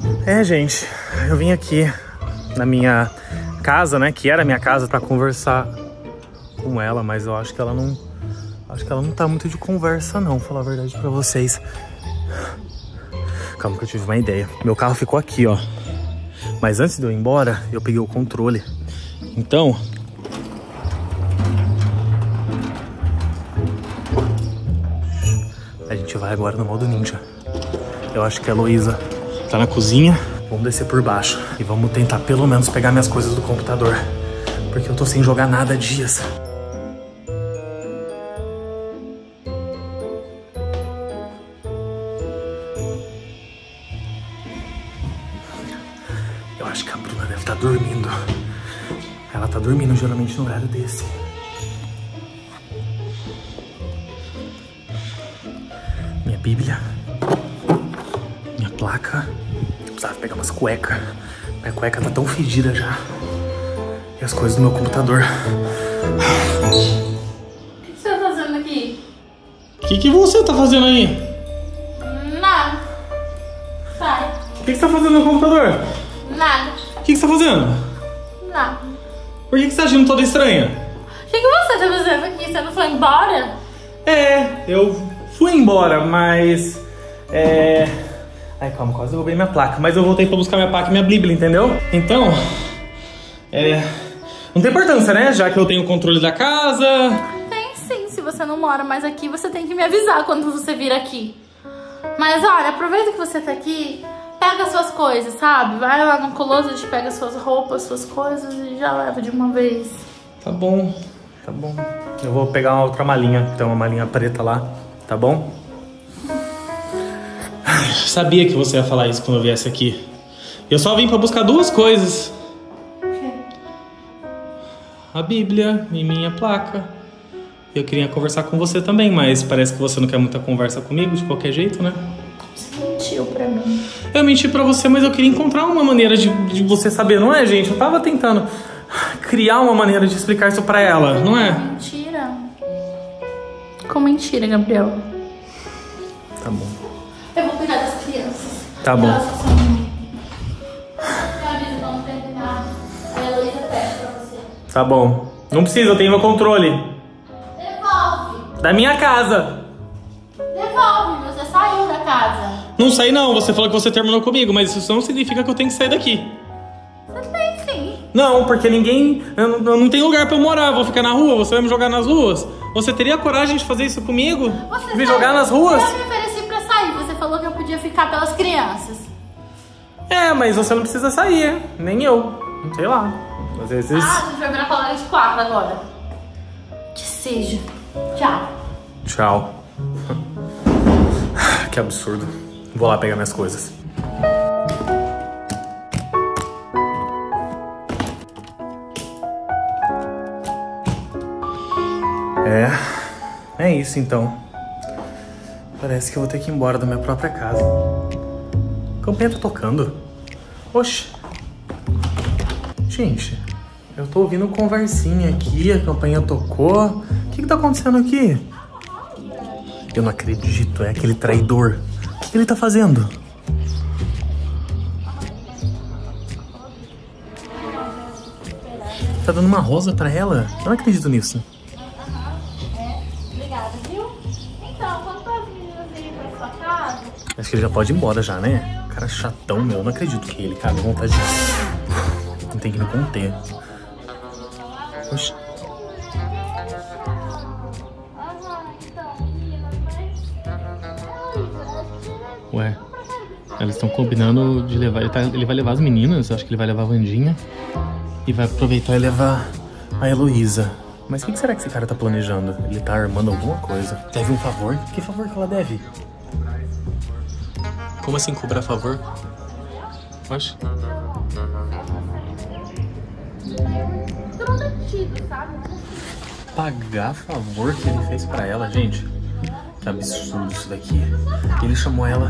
É, gente, eu vim aqui na minha casa, né, que era a minha casa, pra conversar com ela, mas eu acho que ela não... Acho que ela não tá muito de conversa, não, falar a verdade pra vocês. Calma que eu tive uma ideia. Meu carro ficou aqui, ó. Mas antes de eu ir embora, eu peguei o controle. Então... a gente vai agora no modo ninja. Eu acho que a Heloísa tá na cozinha. Vamos descer por baixo e vamos tentar pelo menos pegar minhas coisas do computador. Porque eu tô sem jogar nada há dias. Eu acho que a Bruna deve estar dormindo. Ela tá dormindo geralmente no horário desse. Minha Bíblia. Minha placa. Eu precisava pegar umas cuecas. Minha cueca tá tão fedida já. E as coisas do meu computador. O que você tá fazendo aqui? O que você tá fazendo aí? Nada. Sai. O que você tá fazendo no computador? Nada. O que você tá fazendo? Nada. Por que você tá agindo toda estranha? O que você tá fazendo aqui? Você não foi embora? É, eu fui embora, mas... Ai, calma, quase derrubei minha placa. Mas eu voltei pra buscar minha placa e minha Bíblia, entendeu? Então... não tem importância, né? Já que eu tenho o controle da casa... Tem sim. Se você não mora mais aqui, você tem que me avisar quando você vir aqui. Mas olha, aproveita que você tá aqui... Pega suas coisas, sabe? Vai lá no closet, pega suas roupas, suas coisas e já leva de uma vez. Tá bom, tá bom. Eu vou pegar uma outra malinha. Tem uma malinha preta lá, tá bom? Sabia que você ia falar isso quando eu viesse aqui. Eu só vim pra buscar duas coisas. O quê? A Bíblia e minha placa. Eu queria conversar com você também, mas parece que você não quer muita conversa comigo de qualquer jeito, né? Você mentiu pra mim. Eu menti pra você, mas eu queria encontrar uma maneira de você saber, não é, gente? Eu tava tentando criar uma maneira de explicar isso pra ela, não é? Mentira. Com mentira, Gabriel. Tá bom. Eu vou cuidar das crianças. Tá bom. Elas são... Eu aviso quando terminar. A Heloísa pede pra você. Tá bom. Não precisa, eu tenho meu controle. Devolve. Da minha casa. Devolve. Você saiu da casa. Não saí não, você falou que você terminou comigo, mas isso não significa que eu tenho que sair daqui. Você tem sim. Não, porque ninguém... Eu não tenho lugar pra eu morar, vou ficar na rua, você vai me jogar nas ruas? Você teria coragem de fazer isso comigo? Você Me jogar nas ruas? Eu me ofereci pra sair. Você falou que eu podia ficar pelas crianças. É, mas você não precisa sair, nem eu. Sei lá. Às vezes... Ah, a gente vai virar colega de 4 agora. Que seja. Tchau. Tchau. Que absurdo. Vou lá pegar minhas coisas. É isso então. Parece que eu vou ter que ir embora da minha própria casa. A campanha tá tocando. Oxe. Gente, eu tô ouvindo conversinha aqui, a campanha tocou. O que tá acontecendo aqui? Eu não acredito, é aquele traidor. O que ele tá fazendo? Tá dando uma rosa pra ela? Eu não acredito nisso. Obrigada, viu? Então, quando as meninas irem pra sua casa... Acho que ele já pode ir embora já, né? Cara chatão, meu. Eu não acredito que ele, cara, vontade de... Não tem que me conter. Oxi. Ué, eles estão combinando de levar... Ele vai levar as meninas, acho que ele vai levar a Wandinha. E vai aproveitar e levar a Heloísa. Mas o que será que esse cara tá planejando? Ele tá armando alguma coisa. Deve um favor? Que favor que ela deve? Como assim cobrar favor? Oxe. Pagar favor que ele fez pra ela, gente? Que absurdo isso daqui. Ele chamou ela...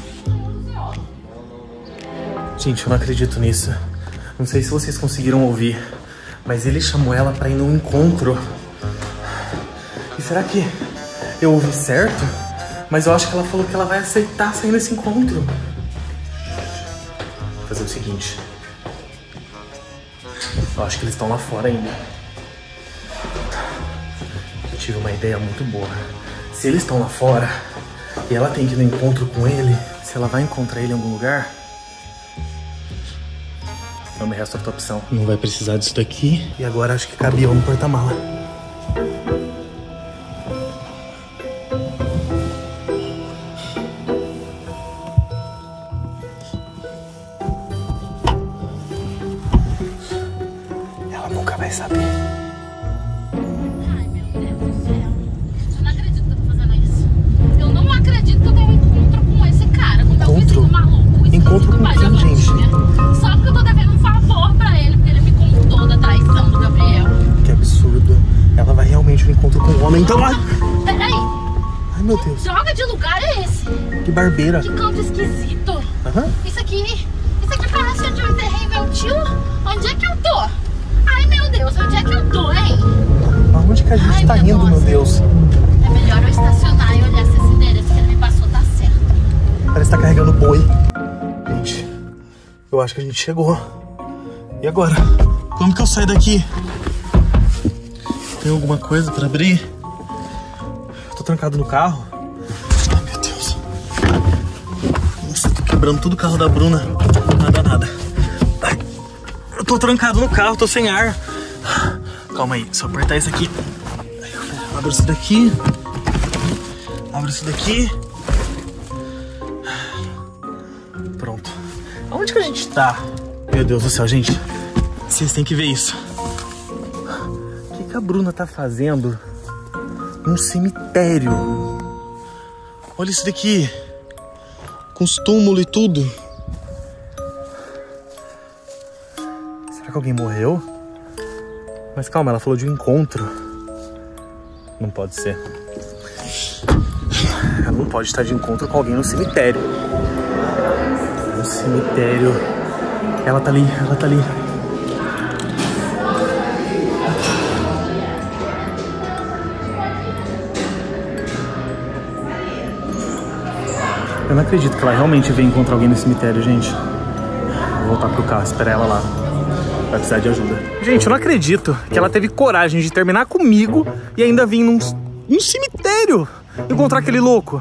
Gente, eu não acredito nisso. Não sei se vocês conseguiram ouvir, mas ele chamou ela pra ir num encontro. E será que eu ouvi certo? Mas eu acho que ela falou que ela vai aceitar sair nesse encontro. Vou fazer o seguinte. Eu acho que eles estão lá fora ainda. Eu tive uma ideia muito boa. Se eles estão lá fora e ela tem que ir no encontro com ele, se ela vai encontrar ele em algum lugar, não me resta outra opção. Não vai precisar disso daqui. E agora acho que cabe eu no porta-mala. Ela nunca vai saber. Ai, meu Deus do céu. Eu não acredito que eu tô fazendo isso. Eu não acredito que eu tenho um encontro com esse cara, com meu vizinho maluco. Encontro com quem, gente? Só porque eu tô devendo um favor pra ele, porque ele me contou da traição do Gabriel. Que absurdo. Ela vai realmente no encontro com o homem, então... Peraí. Ai, meu Deus. Droga de lugar é esse? Que barbeira. Que canto esquisito. Isso aqui parece onde eu enterrei meu tio. Onde é que eu tô? Ai, meu Deus, onde é que eu tô, hein? Aonde que a gente tá indo, meu Deus? É melhor eu estacionar e olhar se esse endereço que ele me passou tá certo. Parece que tá carregando boi. Gente, eu acho que a gente chegou. E agora? Como que eu saio daqui? Tem alguma coisa pra abrir? Eu tô trancado no carro. Ai, meu Deus. Nossa, eu tô quebrando todo o carro da Bruna. Nada. Ai, eu tô trancado no carro, tô sem ar. Calma aí, só apertar isso aqui. Abre isso daqui. Abre isso daqui. Pronto. Onde que a gente tá? Meu Deus do céu, gente. Vocês têm que ver isso. O que a Bruna tá fazendo num cemitério? Olha isso daqui. Com os túmulos e tudo. Será que alguém morreu? Mas calma, ela falou de um encontro. Não pode ser. Ela não pode estar de encontro com alguém no cemitério. No cemitério. Ela tá ali. Eu não acredito que ela realmente veio encontrar alguém no cemitério, gente. Vou voltar pro carro, esperar ela lá. Vai precisar de ajuda. Gente, eu não acredito que ela teve coragem de terminar comigo e ainda vir num cemitério encontrar aquele louco.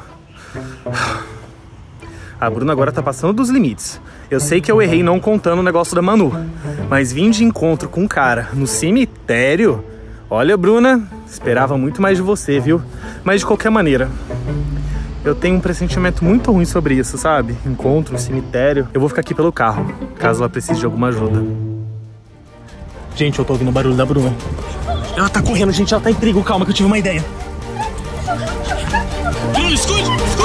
A Bruna agora tá passando dos limites. Eu sei que eu errei não contando o negócio da Manu, mas vim de encontro com um cara no cemitério. Olha, Bruna, esperava muito mais de você, viu? Mas de qualquer maneira, eu tenho um pressentimento muito ruim sobre isso, sabe? Encontro, cemitério. Eu vou ficar aqui pelo carro, caso ela precise de alguma ajuda. Gente, eu tô ouvindo o barulho da Bruna. Ela tá correndo, gente, ela tá em perigo. Calma que eu tive uma ideia. Bruna, escute!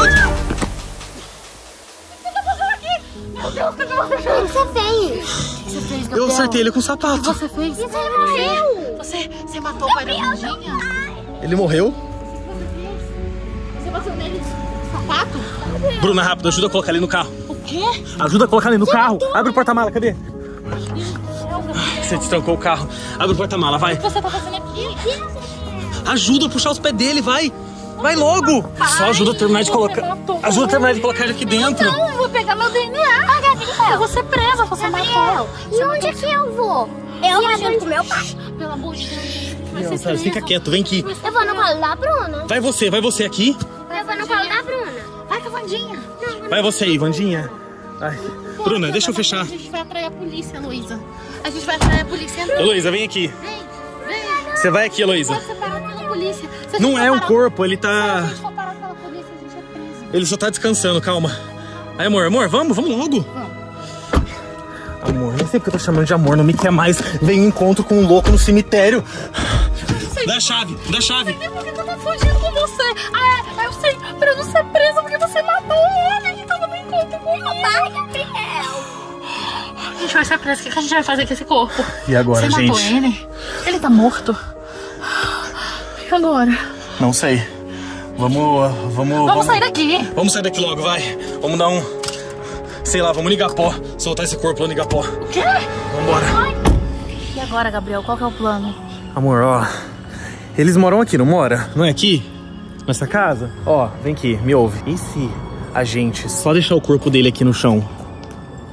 Meu Deus, o que você fez? O que você fez, Gabriel? Eu acertei ele com o sapato. O que você fez? Ele morreu. Você matou o pai da Vandinha? Ele morreu? Você bateu nele com o sapato? Bruna, rápido, ajuda a colocar ele no carro. O quê? Ajuda a colocar ele no carro. Abre o porta-mala, cadê? Você destrancou o carro. Abre o porta-mala, vai. O que você tá fazendo aqui? Ajuda a puxar os pés dele, vai. Vai logo. Só ajuda a terminar de colocar. Ajuda a terminar de colocar ele aqui dentro. Não, eu vou pegar meu DNA. Gabriel, eu vou ser presa, você matou. E onde é que eu vou? Eu vou junto com meu pai. Pelo amor de Deus. Não, Sérgio, fica quieto, vem aqui. Eu vou no colo da Bruna. Vai você aqui. Eu vou no colo da Bruna. Vai com a Vandinha. Vai você aí, Vandinha. Ai. Bruna, deixa eu fechar. A gente vai atrair a polícia, Heloísa. A gente vai atrair a polícia. Heloísa, vem aqui. Vem. Você vai aqui, Heloísa. Pode ser parado pela polícia. Não é um corpo, ele Se tá... a gente for parado pela polícia, a gente é preso. Ele só tá descansando, calma. Aí, amor, vamos logo. Amor, não sei porque eu tô chamando de amor, não me quer mais. Vem em encontro com um louco no cemitério. Dá a chave. Por que eu tô fugindo com você? Eu sei, pra eu não ser presa, porque você matou um homem que tava no encontro comigo. Pai, Gabriel. A gente vai ser presa, o que a gente vai fazer com esse corpo? E agora, você gente? Matou ele? Ele tá morto. E agora? Não sei. Vamos sair daqui. Vamos sair daqui logo, vai. Vamos dar um... Sei lá, vamos no Igapó. Soltar esse corpo lá no Igapó. O quê? Vambora. E agora, Gabriel, qual que é o plano? Amor, ó... Eles moram aqui, não mora? Não é aqui? Nessa casa? Ó, vem aqui, me ouve. E se a gente só deixar o corpo dele aqui no chão? Você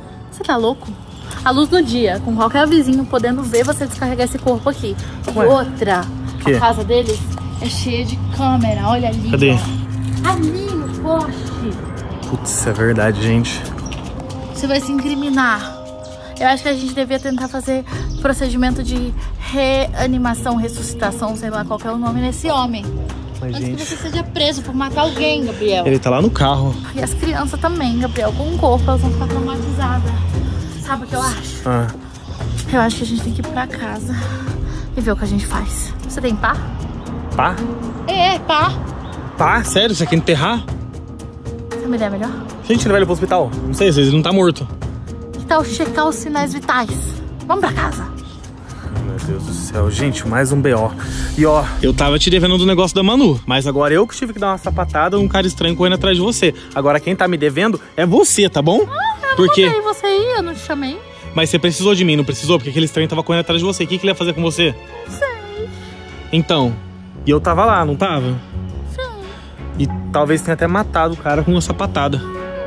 tá louco? A luz do dia, com qualquer vizinho podendo ver você descarregar esse corpo aqui. Ué, outra, que? a casa deles é cheia de câmera, olha ali. Cadê? Ó. Ali no poste. Putz, é verdade, gente. Você vai se incriminar. Eu acho que a gente devia tentar fazer procedimento de reanimação, ressuscitação, sei lá qual que é o nome nesse homem. Mas, Antes gente, que você seja preso por matar alguém, Gabriel. ele tá lá no carro. E as crianças também, Gabriel, com o corpo, elas vão ficar traumatizadas. Sabe o que eu acho? Ah, Eu acho que a gente tem que ir pra casa e ver o que a gente faz. Você tem pá? pá? É, pá. Pá? Sério? Você quer enterrar? Você me der melhor? Gente, ele vai pro hospital. Não sei, ele não tá morto. Que tal checar os sinais vitais? Vamos pra casa. Meu Deus do céu, gente, mais um BO. E ó, eu tava te devendo do negócio da Manu, mas agora eu que tive que dar uma sapatada, um cara estranho correndo atrás de você. Agora quem tá me devendo é você, tá bom? Eu não mandei você ir, eu não te chamei. Mas você precisou de mim, não precisou? Porque aquele estranho tava correndo atrás de você. O que ele ia fazer com você? Não sei. Então, e eu tava lá, não tava? Sim. E talvez tenha até matado o cara com uma sapatada.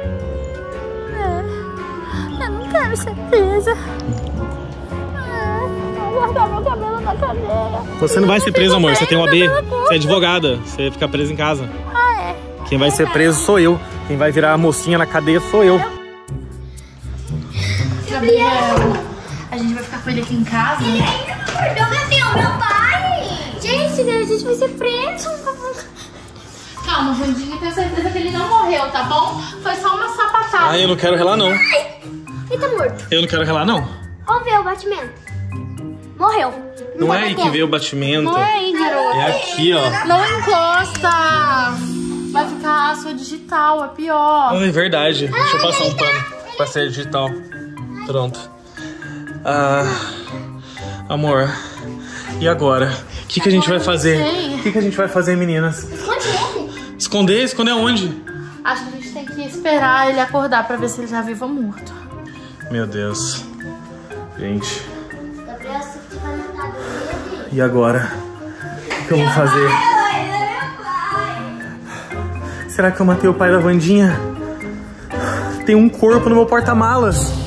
Eu não quero ser presa. Vou guardar meu cabelo na cadeira. Você não vai ser presa, amor. Você tem um AB. Você é advogada. Você vai ficar presa em casa. Ah, é? Quem vai ser preso sou eu. Quem vai virar a mocinha na cadeia sou eu. Gabriel, a gente vai ficar com ele aqui em casa. Ele ainda não acordou, Gabriel, meu pai. Gente, a gente vai ser preso. Calma, Vandinha, tenho certeza que ele não morreu, tá bom? Foi só uma sapatada. Ai, eu não quero relar, não. Ele tá morto. Eu não quero relar, não. Ó, vê o batimento. Morreu. Não é aí que vê o batimento. Não é aí, garoto. É aqui, ó. Não encosta. Vai ficar a sua digital, é pior. É verdade. Deixa eu passar um pano pra ser digital. Pronto. Amor, e agora? O que a gente vai fazer? O que a gente vai fazer, meninas? Esconde ele. Esconder? Esconder onde? Acho que a gente tem que esperar ele acordar pra ver se ele já vivo ou morto. Meu Deus. Gente, Gabriel, você vai matar ele. e agora? O que eu vou fazer? Será que eu matei o pai da Vandinha? Tem um corpo no meu porta-malas.